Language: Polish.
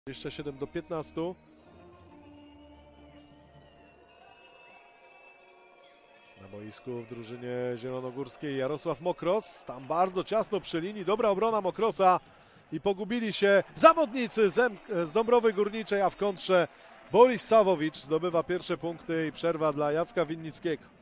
27-15. Na boisku w drużynie zielonogórskiej Jarosław Mokros. Tam bardzo ciasno przy linii. Dobra obrona Mokrosa i pogubili się zawodnicy z Dąbrowy Górniczej, a w kontrze Boris Sawowicz zdobywa pierwsze punkty i przerwa dla Jacka Winnickiego.